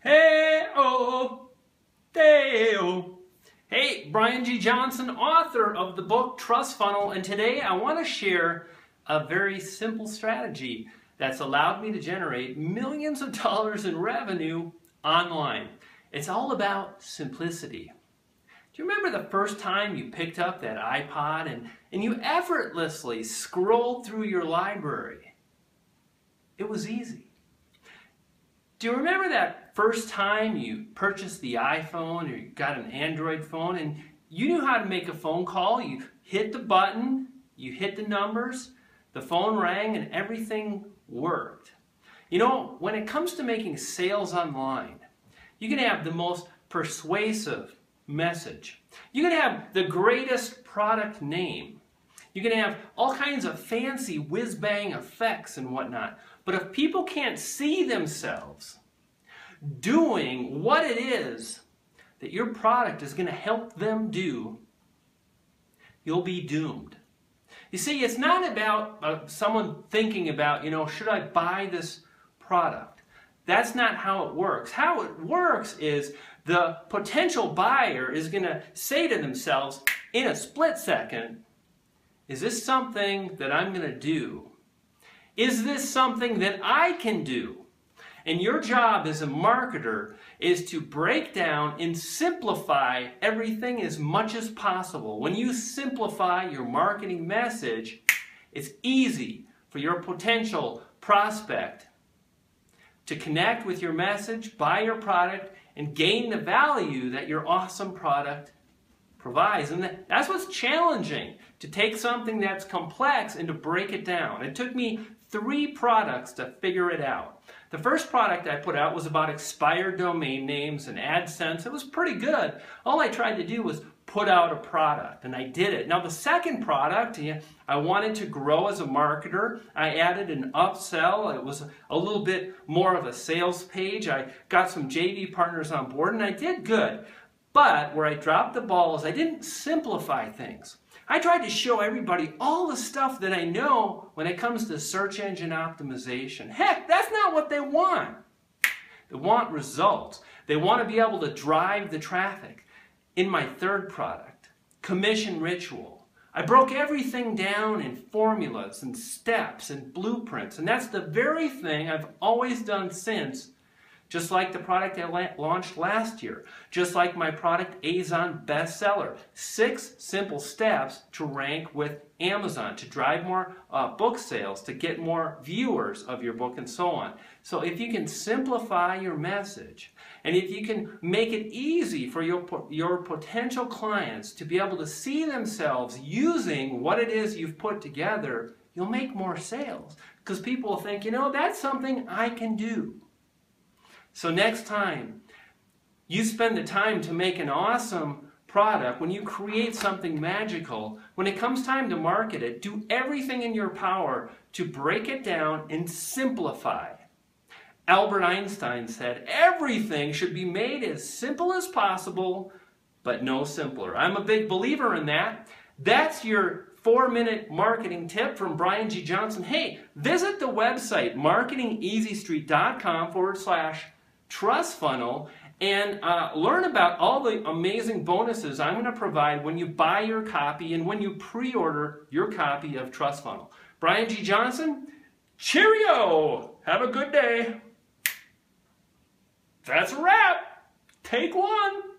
Hey-oh, day-oh. Hey, Brian G. Johnson, author of the book Trust Funnel, and today I want to share a very simple strategy that's allowed me to generate millions of dollars in revenue online. It's all about simplicity. Do you remember the first time you picked up that iPod and you effortlessly scrolled through your library? It was easy. Do you remember that first time you purchased the iPhone or you got an Android phone and you knew how to make a phone call? You hit the button, you hit the numbers, the phone rang, and everything worked. You know, when it comes to making sales online, you can have the most persuasive message. You can have the greatest product name. You can have all kinds of fancy whiz-bang effects and whatnot. But if people can't see themselves doing what it is that your product is going to help them do, you'll be doomed. You see, it's not about someone thinking about, should I buy this product? That's not how it works. How it works is the potential buyer is going to say to themselves in a split second, is this something that I'm going to do? Is this something that I can do? And your job as a marketer is to break down and simplify everything as much as possible. When you simplify your marketing message, it's easy for your potential prospect to connect with your message, buy your product, and gain the value that your awesome product provides. And that's what's challenging, to take something that's complex and to break it down. It took me 3 products to figure it out. The first product I put out was about expired domain names and AdSense. It was pretty good. All I tried to do was put out a product, and I did it. Now the second product, I wanted to grow as a marketer. I added an upsell. It was a little bit more of a sales page. I got some JV partners on board, and I did good. But where I dropped the ball is I didn't simplify things. I tried to show everybody all the stuff that I know when it comes to search engine optimization. Heck, that's not what they want. They want results. They want to be able to drive the traffic. In my third product, Commission Ritual, I broke everything down in formulas and steps and blueprints, and that's the very thing I've always done since. Just like the product I launched last year. Just like my product Azon bestseller. 6 simple steps to rank with Amazon, to drive more book sales, to get more viewers of your book, and so on. So if you can simplify your message, and if you can make it easy for your potential clients to be able to see themselves using what it is you've put together, you'll make more sales. Because people will think, that's something I can do. So next time you spend the time to make an awesome product, when you create something magical, when it comes time to market it, do everything in your power to break it down and simplify. Albert Einstein said, everything should be made as simple as possible, but no simpler. I'm a big believer in that. That's your 4-minute marketing tip from Brian G. Johnson. Hey, visit the website marketingeasystreet.com/TrustFunnel and learn about all the amazing bonuses I'm going to provide when you buy your copy and when you pre-order your copy of Trust Funnel. Brian G. Johnson, cheerio! Have a good day. That's a wrap. Take one.